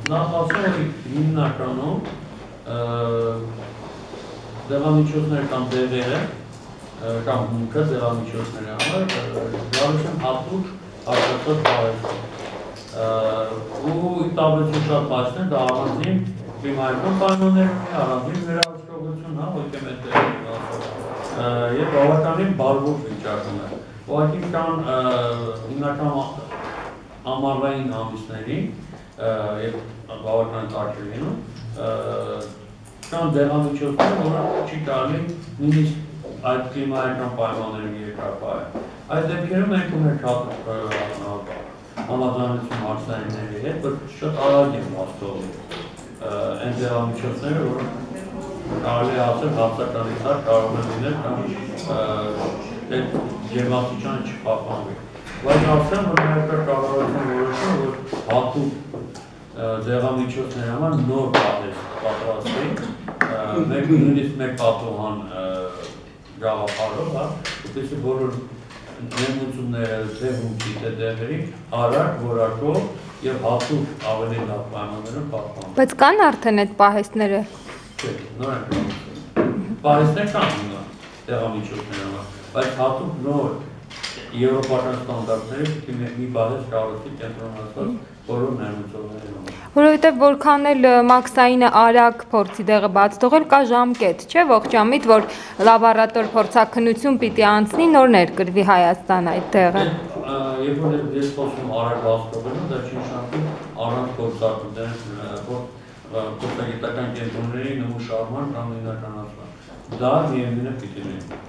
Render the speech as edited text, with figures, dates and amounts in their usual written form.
Նախ ասեմ, որ հիմնականում դեղամիջոցներ կամ դեղերը կամ մունքը դեղամիջոցների համար գալիս են հատուկ արտադրած պահեստներ ու տաբլեցու շատ բացն են, դա առանձին կլիմայական պայմաններ ունի, առանձին վերահսկողություն, ոչ թե եւ բավականին բարվոք վիճակում է։ Ուղղակի կան հիմնական ամառային ամիսներին եւ բավական կարճ լինում կան դեղամիջոցներ, որոնք չի կարելի նույնիսկ այդ կլիմայական պայմաններում երկար պահել։ Այդ դեպքերում մենք ունենք համաձայնություն հարցանիների հետ, որ շատ արագ են վաստողում այն դեղամիջոցները, որոնք կարելի է ասել հացականից հար կարող են լինել կամ ջերմաստիճանը չպահպանվի։ Բայց ասեմ, որ մենք կառավարության որոշում, որ հատուկ դեղամիջոցների համար նոր պահեստ պատրաստվի, նույնիսկ մեկ պատուհան գաղափարով, որպեսզի բոլոր ներմուծումները թե հումքի, թե դեղերի արագ, որակով եւ հատուկ ավելի լավ պայմաններում պահպանվեն։ Բայց կան արդեն այդ պահեստները։ Չէ, նոր են պահեստներ կան դեղամիջոցների համար, բայց հատուկ նոր եվրոպական ստանդարտների մի պահեստ կառուցի կենտրոնացված բոլոր ներմուծողների համար։ Որովհետև որքան էլ մաքսայինը արագ փորձի դեղը բաց թողել, կա ժամկետ, չէ՞, ողջամիտ, որ լաբորատոր փորձաքննություն պիտի անցնի, նոր ներկրվի Հայաստան այդ դեղը։ Երբ որ ես խոսում արագ բաց թողելը, դա չի նշանակում առանց փորձագիտական կենտրոնների նմուշարման կամ նույնականացման։ Դա միևնույն է պիտի լինի։